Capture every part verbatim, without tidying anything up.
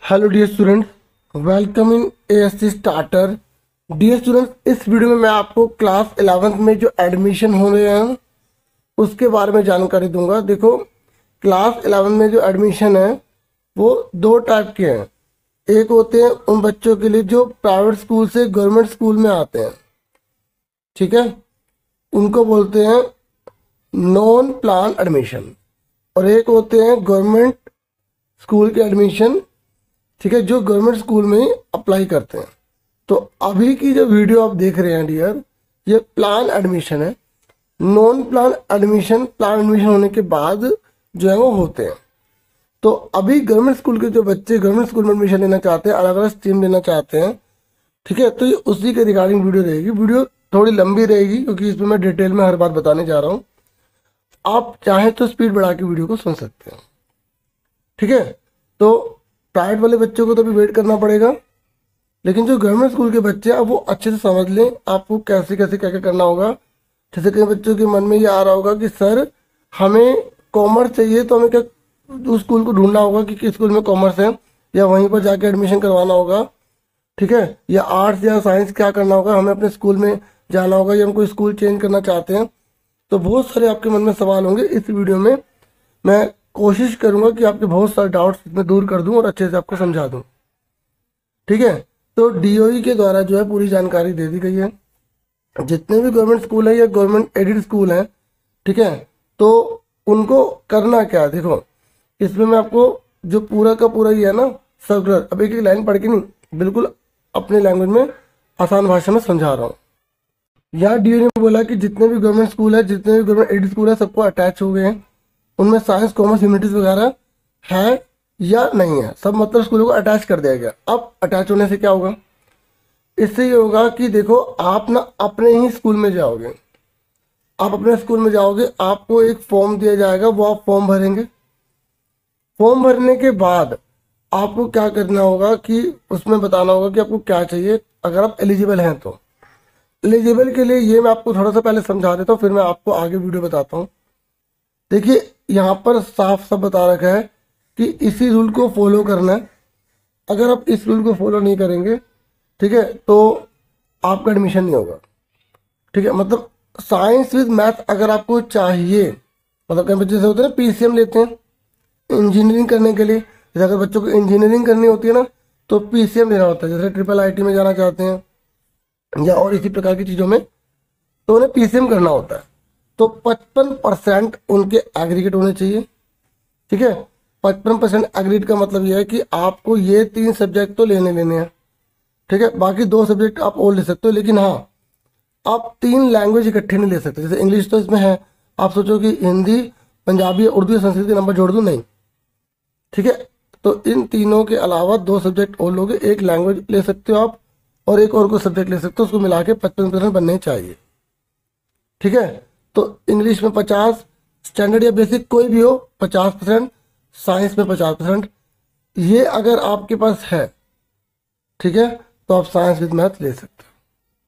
Hello dear students, welcome in ASC starter. Dear students, इस video में मैं आपको क्लास इलेवेंथ में जो एडमिशन हो रहे हैं उसके बारे में जानकारी दूंगा। देखो, क्लास इलेवेंथ में जो एडमिशन है वो दो टाइप के हैं। एक होते हैं उन बच्चों के लिए जो प्राइवेट स्कूल से गवर्नमेंट स्कूल में आते हैं, ठीक है, उनको बोलते हैं नॉन प्लान एडमिशन। और एक होते हैं गवर्नमेंट स्कूल के एडमिशन, ठीक है, जो गवर्नमेंट स्कूल में ही अप्लाई करते हैं। तो अभी की जो वीडियो आप देख रहे हैं डियर, ये प्लान एडमिशन है। Non plan admission plan admission होने के बाद जो है वो होते हैं। तो अभी गवर्नमेंट स्कूल के जो बच्चे गवर्नमेंट स्कूल में एडमिशन लेना चाहते हैं, अलग अलग स्ट्रीम लेना चाहते हैं, ठीक है, तो ये उसी के रिगार्डिंग वीडियो रहेगी। वीडियो थोड़ी लंबी रहेगी क्योंकि इसमें मैं डिटेल में हर बात बताने जा रहा हूँ। आप चाहें तो स्पीड बढ़ा के वीडियो को सुन सकते हैं, ठीक है। तो प्राइवेट वाले बच्चों को तो अभी वेट करना पड़ेगा, लेकिन जो गवर्नमेंट स्कूल के बच्चे हैं वो अच्छे से समझ लें आपको कैसे कैसे क्या क्या करना होगा। जैसे कई बच्चों के मन में ये आ रहा होगा कि सर हमें कॉमर्स चाहिए, तो हमें क्या उस स्कूल को ढूंढना होगा कि किस स्कूल में कॉमर्स है, या वहीं पर जाके एडमिशन करवाना होगा, ठीक है, या आर्ट्स या साइंस क्या करना होगा, हमें अपने स्कूल में जाना होगा, या हम कोई स्कूल चेंज करना चाहते हैं। तो बहुत सारे आपके मन में सवाल होंगे। इस वीडियो में मैं कोशिश करूंगा कि आपके बहुत सारे डाउट्स इसमें दूर कर दूं और अच्छे से आपको समझा दूं, ठीक है। तो डीओई के द्वारा जो है पूरी जानकारी दे दी गई है। जितने भी गवर्नमेंट स्कूल है या गवर्नमेंट एडेड स्कूल है, ठीक है, तो उनको करना क्या है। देखो, इसमें मैं आपको जो पूरा का पूरा ही है ना सर्कुलर, अब एक एक लाइन पढ़ के नहीं, बिल्कुल अपने लैंग्वेज में आसान भाषा में समझा रहा हूँ। यहाँ डीओई ने बोला कि जितने भी गवर्नमेंट स्कूल है, जितने भी गवर्नमेंट एडेड स्कूल है, सबको अटैच हो गए हैं। उनमें साइंस कॉमर्स ह्यूमैनिटीज वगैरह है या नहीं है, सब मतलब स्कूलों को अटैच कर दिया गया। अब अटैच होने से क्या होगा, इससे ये होगा कि देखो आप ना अपने ही स्कूल में जाओगे, आप अपने स्कूल में जाओगे, आपको एक फॉर्म दिया जाएगा, वो आप फॉर्म भरेंगे। फॉर्म भरने के बाद आपको क्या करना होगा कि उसमें बताना होगा कि आपको क्या चाहिए, अगर आप एलिजिबल हैं तो। एलिजिबल के लिए ये मैं आपको थोड़ा सा पहले समझा देता हूँ, फिर मैं आपको आगे वीडियो बताता हूँ। देखिए, यहाँ पर साफ साफ बता रखा है कि इसी रूल को फॉलो करना है। अगर आप इस रूल को फॉलो नहीं करेंगे, ठीक है, तो आपका एडमिशन नहीं होगा, ठीक है। मतलब साइंस विद मैथ अगर आपको चाहिए, मतलब कई बच्चे से होते हैं ना पीसीएम लेते हैं इंजीनियरिंग करने के लिए। जैसे अगर बच्चों को इंजीनियरिंग करनी होती है ना, तो पीसीएम लेना होता है। जैसे ट्रिपल आईटी में जाना चाहते हैं या और इसी प्रकार की चीज़ों में, तो उन्हें पीसीएम करना होता है। तो पचपन परसेंट उनके एग्रीगेट होने चाहिए, ठीक है। पचपन परसेंट एग्रीगेट का मतलब यह है कि आपको ये तीन सब्जेक्ट तो लेने लेने हैं, ठीक है। बाकी दो सब्जेक्ट आप और ले सकते हो, लेकिन हाँ, आप तीन लैंग्वेज इकट्ठे नहीं ले सकते। जैसे इंग्लिश तो इसमें है, आप सोचो कि हिंदी, पंजाबी, उर्दू या संस्कृत के नंबर जोड़ दूँ, नहीं, ठीक है। तो इन तीनों के अलावा दो सब्जेक्ट और लोगे, एक लैंग्वेज ले सकते हो आप, और एक और कोई सब्जेक्ट ले सकते हो, उसको मिला के पचपन परसेंट बनने चाहिए, ठीक है। तो इंग्लिश में पचास, स्टैंडर्ड या बेसिक कोई भी हो पचास परसेंट, साइंस में पचास परसेंट। ये अगर आपके पास है, ठीक है, तो आप साइंस विद मैथ ले सकते हो।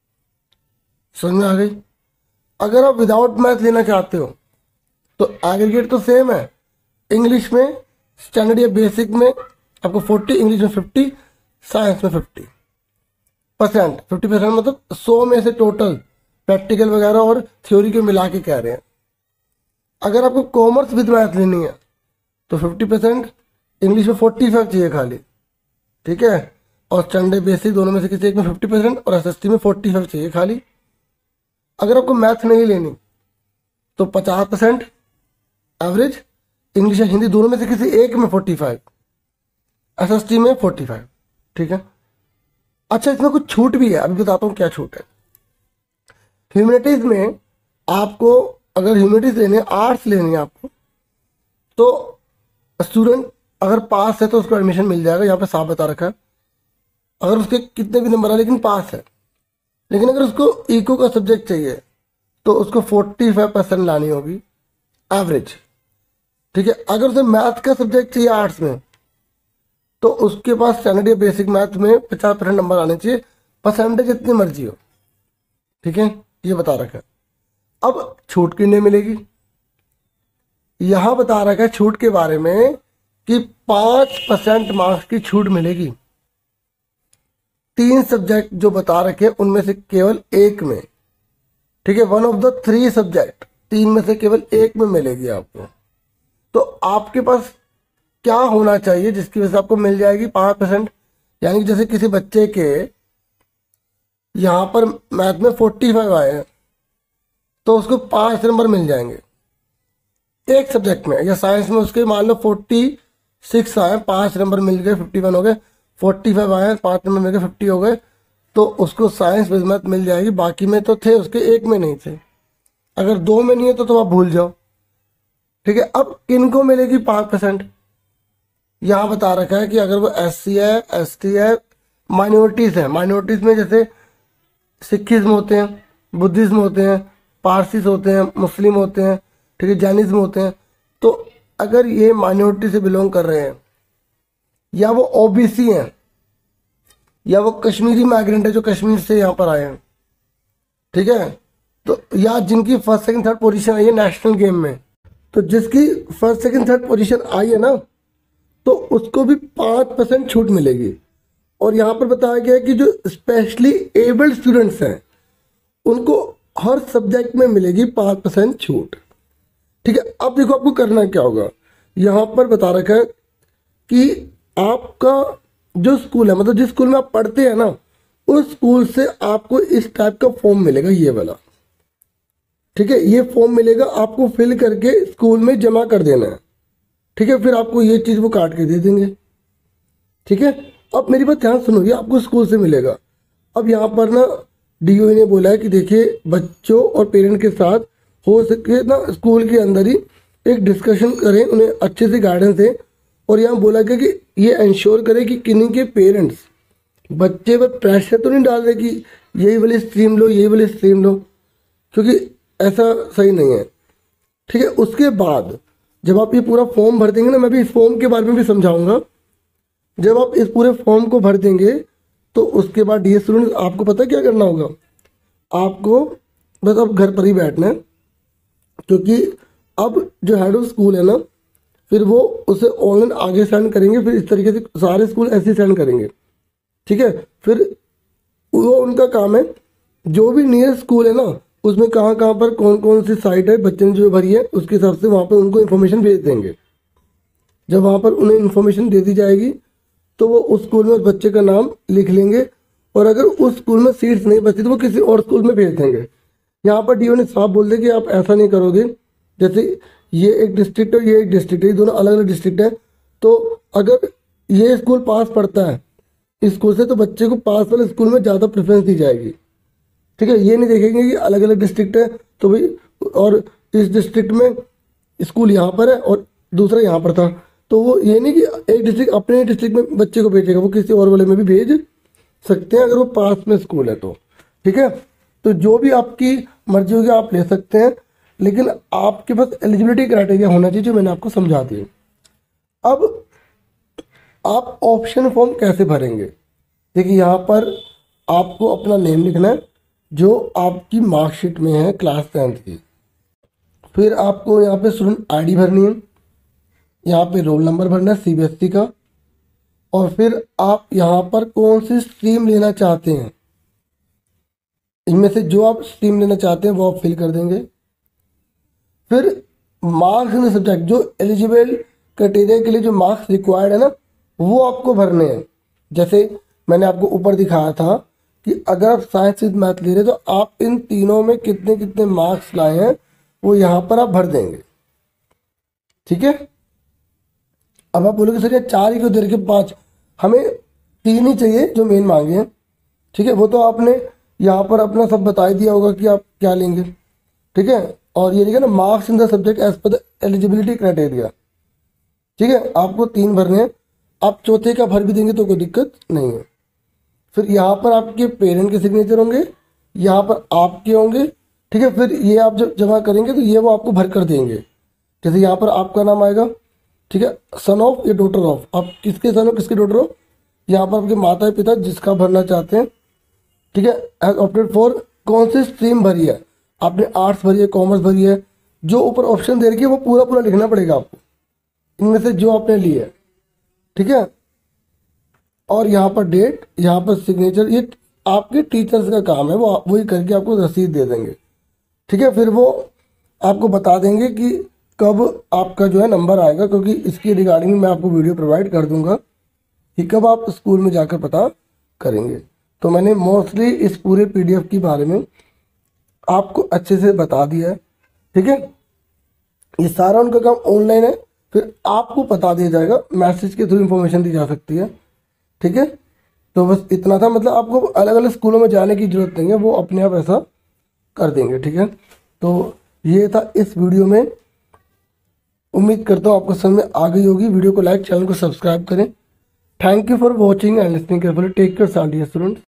समझ में आ गई। अगर आप विदाउट मैथ लेना चाहते हो तो एग्रीगेट तो सेम है। इंग्लिश में स्टैंडर्ड या बेसिक में आपको फोर्टी, इंग्लिश में फिफ्टी, साइंस में फिफ्टी परसेंट। फिफ्टी परसेंट मतलब सौ में से टोटल प्रैक्टिकल वगैरह और थ्योरी के मिला के कह रहे हैं। अगर आपको कॉमर्स विद मैथ लेनी है तो फिफ्टी परसेंट, इंग्लिश में फोर्टी फाइव चाहिए खाली, ठीक है, और स्टैंडर्ड बेसिक दोनों में से किसी एक में फिफ्टी परसेंट और एसएसटी में फोर्टी फाइव चाहिए खाली। अगर आपको मैथ नहीं लेनी तो पचास परसेंट एवरेज, इंग्लिश या हिंदी दोनों में से किसी एक में फोर्टी फाइव, एसएसटी में फोर्टी फाइव, ठीक है। अच्छा, इसमें कुछ छूट भी है, अभी बताता हूँ क्या छूट है। ह्यूमैनिटीज में आपको अगर ह्यूमैनिटीज लेने, आर्ट्स लेनी है आपको, तो स्टूडेंट अगर पास है तो उसको एडमिशन मिल जाएगा, यहाँ पे साफ बता रखा है। अगर उसके कितने भी नंबर है लेकिन पास है, लेकिन अगर उसको इको का सब्जेक्ट चाहिए तो उसको फोर्टी फाइव परसेंट लानी होगी एवरेज, ठीक है। अगर उसे मैथ का सब्जेक्ट चाहिए आर्ट्स में, तो उसके पास स्टैंडर्ड या बेसिक मैथ में पचास परसेंट नंबर आने चाहिए, परसेंटेज जितनी मर्जी हो, ठीक है, ये बता रखा है। अब छूट कितने मिलेगी, यहां बता रखा है छूट के बारे में कि पाँच परसेंट मार्क्स की छूट मिलेगी। तीन सब्जेक्ट जो बता रखे उनमें से केवल एक में, ठीक है, one of the three subject, तीन में से केवल एक में मिलेगी आपको। तो आपके पास क्या होना चाहिए जिसकी वजह से आपको मिल जाएगी पाँच परसेंट। यानी कि जैसे किसी बच्चे के यहाँ पर मैथ में फोर्टी फाइव आए हैं तो उसको पाँच नंबर मिल जाएंगे एक सब्जेक्ट में, या साइंस में उसके मान लो फोर्टी सिक्स आए, पाँच नंबर मिल गए, फिफ्टी वन हो गए, फोर्टी फाइव आए, पाँच नंबर मिल गए, फिफ्टी हो गए, तो उसको साइंस विद मैथ मिल जाएगी। बाकी में तो थे उसके, एक में नहीं थे। अगर दो में नहीं है तो तुम आप भूल जाओ, ठीक है। अब किनको मिलेगी पाँच परसेंट, यहाँ बता रखा है कि अगर वो एस सी है, एस टी है, माइनॉरिटीज़ है। माइनॉरिटीज़ में जैसे सिखिज्म होते हैं, बुद्धिज्म होते हैं, पारसीस होते हैं, मुस्लिम होते हैं, ठीक है, जैनिज्म होते हैं। तो अगर ये माइनॉरिटी से बिलोंग कर रहे हैं, या वो ओबीसी हैं, या वो कश्मीरी माइग्रेंट है जो कश्मीर से यहाँ पर आए हैं, ठीक है, तो या जिनकी फर्स्ट सेकंड थर्ड पोजीशन आई है नेशनल गेम में, तो जिसकी फर्स्ट सेकंड थर्ड पोजीशन आई है ना, तो उसको भी पाँच परसेंट छूट मिलेगी। और यहाँ पर बताया गया है कि जो स्पेशली एबल्ड स्टूडेंट्स हैं उनको हर सब्जेक्ट में मिलेगी पाँच परसेंट छूट, ठीक है। अब देखो आपको करना क्या होगा, यहाँ पर बता रखा है कि आपका जो स्कूल है, मतलब जिस स्कूल में आप पढ़ते हैं ना, उस स्कूल से आपको इस टाइप का फॉर्म मिलेगा, ये वाला, ठीक है। ये फॉर्म मिलेगा, आपको फिल करके स्कूल में जमा कर देना है, ठीक है। फिर आपको ये चीज़ वो काट के दे देंगे, ठीक है। अब मेरी बात ध्यान सुनो, ये आपको स्कूल से मिलेगा। अब यहाँ पर ना डीओ ने बोला है कि देखिए बच्चों और पेरेंट के साथ हो सके ना स्कूल के अंदर ही एक डिस्कशन करें, उन्हें अच्छे से गाइडेंस दें। और यहाँ बोला गया कि ये इंश्योर करें कि किन्हीं के पेरेंट्स बच्चे पर प्रेशर तो नहीं डाल रहे कि यही वाली स्ट्रीम लो, यही वाली स्ट्रीम लो, क्योंकि ऐसा सही नहीं है, ठीक है। उसके बाद जब आप ये पूरा फॉर्म भर देंगे ना, मैं भी इस फॉर्म के बारे में भी समझाऊंगा। जब आप इस पूरे फॉर्म को भर देंगे तो उसके बाद डी स्टूडेंट्स आपको पता क्या करना होगा, आपको बस अब घर पर ही बैठना है, क्योंकि अब जो हेड ऑफ स्कूल है ना, फिर वो उसे ऑनलाइन आगे सेंड करेंगे। फिर इस तरीके से सारे स्कूल ऐसे सेंड करेंगे, ठीक है। फिर वो उनका काम है, जो भी नियर स्कूल है ना, उसमें कहाँ कहाँ पर कौन कौन सी साइट है बच्चे ने जो भरी है, उसके हिसाब से वहाँ पर उनको इन्फॉर्मेशन भेज देंगे। जब वहाँ पर उन्हें इन्फॉर्मेशन दे दी जाएगी तो वो उस स्कूल में उस बच्चे का नाम लिख लेंगे, और अगर उस स्कूल में सीट्स नहीं बचती तो वो किसी और स्कूल में भेज देंगे। यहाँ पर डीओ ने साफ बोल दिया कि आप ऐसा नहीं करोगे, जैसे ये एक डिस्ट्रिक्ट है, ये एक डिस्ट्रिक्ट है, ये दोनों अलग अलग डिस्ट्रिक्ट है, तो अगर ये स्कूल पास पड़ता है इस स्कूल से तो बच्चे को पास वाले स्कूल में ज़्यादा प्रेफरेंस दी जाएगी, ठीक है। ये नहीं देखेंगे कि अलग अलग डिस्ट्रिक्ट है तो भाई, और इस डिस्ट्रिक्ट में स्कूल यहाँ पर है और दूसरा यहाँ पर था, तो वो ये नहीं कि एक डिस्ट्रिक्ट अपने डिस्ट्रिक्ट में बच्चे को भेजेगा, वो किसी और वाले में भी भेज सकते हैं अगर वो पास में स्कूल है तो, ठीक है। तो जो भी आपकी मर्जी होगी आप ले सकते हैं, लेकिन आपके पास एलिजिबिलिटी क्राइटेरिया होना चाहिए जो मैंने आपको समझा दिया। अब आप ऑप्शन फॉर्म कैसे भरेंगे, देखिए यहाँ पर आपको अपना नेम लिखना है जो आपकी मार्कशीट में है क्लास टेंथ की। फिर आपको यहाँ पे स्टूडेंट आईडी भरनी है, यहाँ पे रोल नंबर भरना है सीबीएसई का, और फिर आप यहाँ पर कौन सी स्ट्रीम लेना चाहते हैं, इनमें से जो आप स्ट्रीम लेना चाहते हैं वो आप फिल कर देंगे। फिर मार्क्स इन सब्जेक्ट, जो एलिजिबल क्राइटेरिया के लिए जो मार्क्स रिक्वायर्ड है ना, वो आपको भरने हैं। जैसे मैंने आपको ऊपर दिखाया था कि अगर आप साइंस विद मैथ ले रहे तो आप इन तीनों में कितने कितने मार्क्स लाए हैं वो यहाँ पर आप भर देंगे, ठीक है। अब आप बोलोगे सर ये चार ही क्यों दे रखे, पाँच, हमें तीन ही चाहिए जो मेन मांगे हैं, ठीक है। वो तो आपने यहाँ पर अपना सब बता ही दिया होगा कि आप क्या लेंगे, ठीक है। और ये लिखा ना marks in the subject as per the eligibility criteria, ठीक है। आपको तीन भरने हैं, आप चौथे का भर भी देंगे तो कोई दिक्कत नहीं है। फिर यहाँ पर आपके पेरेंट के सिग्नेचर होंगे, यहाँ पर आपके होंगे, ठीक है। फिर ये आप जब जमा करेंगे तो ये वो आपको भर कर देंगे। जैसे यहाँ पर आपका नाम आएगा, ठीक है, सन ऑफ या डॉटर ऑफ, आप किसके सन हो किसके डॉटर हो, यहाँ पर आपके माता पिता जिसका भरना चाहते हैं, ठीक है। एज ऑप्टेड फॉर, कौन सी स्ट्रीम भरी है, आपने आर्ट्स भरी है, कॉमर्स भरी है, जो ऊपर ऑप्शन दे रखी है वो पूरा पूरा लिखना पड़ेगा आपको। इनमें से जो आपने ली है, ठीक है। और यहाँ पर डेट, यहाँ पर सिग्नेचर, ये आपके टीचर्स का काम है, वो वही करके आपको रसीद दे देंगे, ठीक है। फिर वो आपको बता देंगे कि कब आपका जो है नंबर आएगा, क्योंकि इसकी रिगार्डिंग मैं आपको वीडियो प्रोवाइड कर दूंगा कि कब आप स्कूल में जाकर पता करेंगे। तो मैंने मोस्टली इस पूरे पीडीएफ के बारे में आपको अच्छे से बता दिया है, ठीक है। ये सारा उनका काम ऑनलाइन है, फिर आपको बता दिया जाएगा, मैसेज के थ्रू इंफॉर्मेशन दी जा सकती है, ठीक है। तो बस इतना था, मतलब आपको अलग अलग स्कूलों में जाने की जरूरत नहीं है, वो अपने आप ऐसा कर देंगे, ठीक है। तो ये था इस वीडियो में, उम्मीद करता हूँ आपको समझ में आ गई होगी। वीडियो को लाइक, चैनल को सब्सक्राइब करें। Thank you for watching and listening carefully. Take care dear students.